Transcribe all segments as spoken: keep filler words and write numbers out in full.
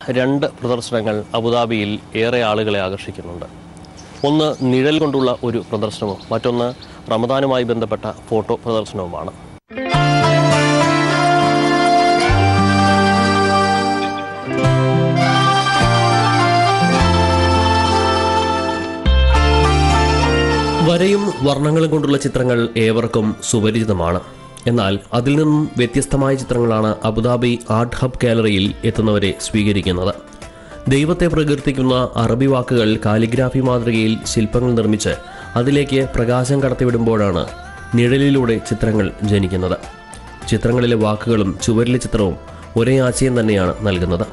രണ്ട് പ്രദർശനങ്ങൾ അബുദാബിയിൽ ഏറെ ആളുകളെ ആകർഷിക്കുന്നുണ്ട്. ഒന്ന് നിഴൽ കൊണ്ടുള്ള ഒരു പ്രദർശനവും മറ്റൊന്ന് റമദാനുമായി ബന്ധപ്പെട്ട ഫോട്ടോ പ്രദർശനവുമാണ്. വരയും വർണ്ണങ്ങളും കൊണ്ടുള്ള ചിത്രങ്ങൾ ഏവർക്കും സുപരിചിതമാണ്. എന്നാൽ അതിൽ നിന്നും വ്യത്യസ്തമായ ചിത്രങ്ങളാണ് അബുദാബി ആർട്ട് ഹബ് ഗാലറിയിൽ എത്തുന്നവരെ സ്വീകരിക്കുന്നത്. ദൈവത്തെ പ്രകീർത്തിക്കുന്ന അറബി വാക്കുകൾ കാലിഗ്രാഫി മാതൃകയിൽ ശില്പങ്ങൾ നിർമ്മിച്ച് അതിലേക്ക് പ്രകാശം കടത്തിവിടുമ്പോഴാണ് നിഴലിലൂടെ ചിത്രങ്ങൾ ജനിക്കുന്നത്. ചിത്രങ്ങളിലെ വാക്കുകളും ചുവരിലെ ചിത്രവും ഒരേ ആശയം തന്നെയാണ് നൽകുന്നത്.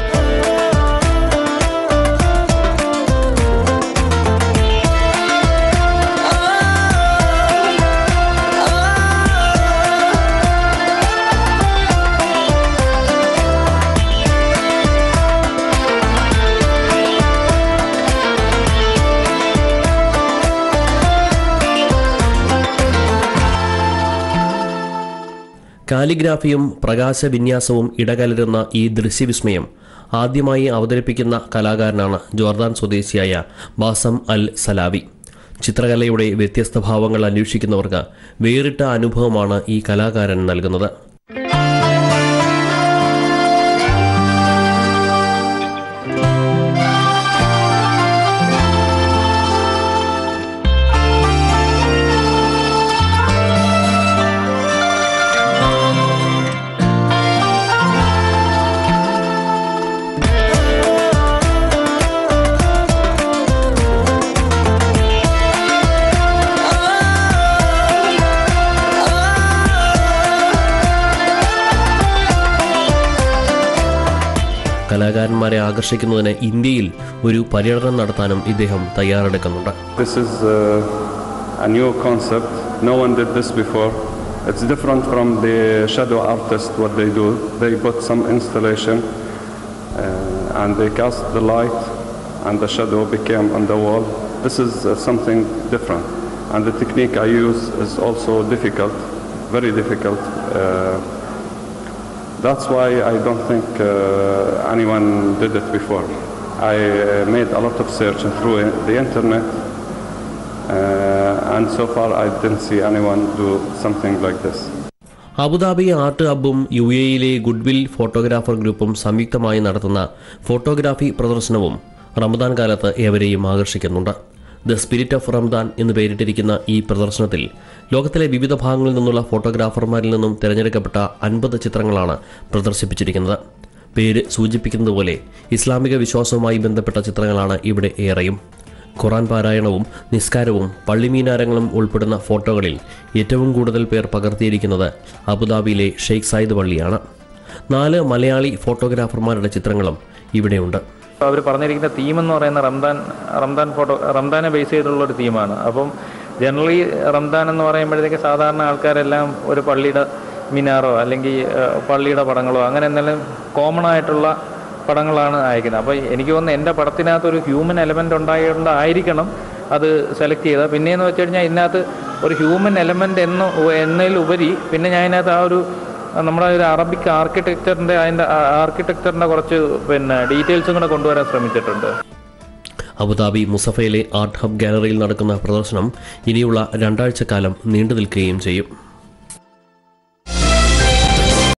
കാലിഗ്രാഫിയും പ്രകാശവിന്യാസവും ഇടകലരുന്ന ഈ ദൃശ്യവിസ്മയം ആദ്യമായി അവതരിപ്പിക്കുന്ന കലാകാരനാണ് ജോർദാൻ സ്വദേശിയായ ബാസം അൽ സലാവി. ചിത്രകലയുടെ വ്യത്യസ്ത ഭാവങ്ങൾ അന്വേഷിക്കുന്നവർക്ക് വേറിട്ട അനുഭവമാണ് ഈ കലാകാരൻ നൽകുന്നത്. കലാകാരന്മാരെ ആകർഷിക്കുന്നതിന് ഇന്ത്യയിൽ ഒരു പര്യടനം നടത്താനും ഇദ്ദേഹം തയ്യാറെടുക്കുന്നുണ്ട്. This is uh, a new concept. No one did this before. It's different from the shadow artist what they do. They put some installation uh, and they cast the light and the shadow became on the wall. This is uh, something different. And the technique I use is also difficult, very difficult. Uh, That's why I don't think uh, anyone did it before. I uh, made a lot of search through the internet uh, and so far I didn't see anyone do something like this. Abu Dhabi art ഹബ്ബും U എയിലെ goodwill photographer ഗ്രൂപ്പും സംയുക്തമായി നടത്തുന്ന photography പ്രദർശനവും റമദാൻ കാലത്ത് ഏവരെയും ആകർഷിക്കുന്നുണ്ട്. ദ സ്പിരിറ്റ് ഓഫ് റംദാൻ എന്ന് പേരിട്ടിരിക്കുന്ന ഈ പ്രദർശനത്തിൽ ലോകത്തിലെ വിവിധ ഭാഗങ്ങളിൽ നിന്നുള്ള ഫോട്ടോഗ്രാഫർമാരിൽ നിന്നും തിരഞ്ഞെടുക്കപ്പെട്ട അൻപത് ചിത്രങ്ങളാണ് പ്രദർശിപ്പിച്ചിരിക്കുന്നത്. പേര് സൂചിപ്പിക്കുന്നത് പോലെ ഇസ്ലാമിക വിശ്വാസവുമായി ബന്ധപ്പെട്ട ചിത്രങ്ങളാണ് ഇവിടെ ഏറെയും. ഖുറാൻ പാരായണവും നിസ്കാരവും പള്ളിമീനാരങ്ങളും ഉൾപ്പെടുന്ന ഫോട്ടോകളിൽ ഏറ്റവും കൂടുതൽ പേർ പകർത്തിയിരിക്കുന്നത് അബുദാബിയിലെ ഷെയ്ഖ് സായിദ് പള്ളിയാണ്. നാല് മലയാളി ഫോട്ടോഗ്രാഫർമാരുടെ ചിത്രങ്ങളും ഇവിടെയുണ്ട്. അവർ പറഞ്ഞിരിക്കുന്ന തീം എന്ന് പറയുന്ന റംദാൻ റംദാൻ ഫോട്ടോ റംദാനെ ബേസ് ചെയ്തിട്ടുള്ളൊരു തീമാണ്. അപ്പം ജനറലി റംദാൻ എന്ന് പറയുമ്പോഴത്തേക്ക് സാധാരണ ആൾക്കാരെല്ലാം ഒരു പള്ളിയുടെ മിനാറോ അല്ലെങ്കിൽ പള്ളിയുടെ പടങ്ങളോ അങ്ങനെ എന്തെങ്കിലും കോമൺ ആയിട്ടുള്ള പടങ്ങളാണ് അയക്കുന്നത്. അപ്പോൾ എനിക്ക് തോന്നുന്നു എൻ്റെ പടത്തിനകത്ത് ഒരു ഹ്യൂമൻ എലമെൻ്റ് ഉണ്ടായതുകൊണ്ടായിരിക്കണം അത് സെലക്ട് ചെയ്തത്. പിന്നെയെന്ന് വെച്ച് കഴിഞ്ഞാൽ ഇതിനകത്ത് ഒരു ഹ്യൂമൻ എലമെൻ്റ് എന്ന എന്നതിലുപരി പിന്നെ ഞാൻ ഇതിനകത്ത് ആ ഒരു നമ്മുടെ ഒരു അറബിക് ആർക്കിടെക്ചറിൻ്റെ അതിൻ്റെ ആർക്കിടെക്ചറിൻ്റെ കുറച്ച് പിന്നെ ഡീറ്റെയിൽസും കൂടെ കൊണ്ടുവരാൻ ശ്രമിച്ചിട്ടുണ്ട്. അബുദാബി മുസഫയിലെ ആർട്ട് ഹബ് ഗാലറിയിൽ നടക്കുന്ന പ്രദർശനം ഇനിയുള്ള രണ്ടാഴ്ചക്കാലം നീണ്ടു നിൽക്കുകയും ചെയ്യും.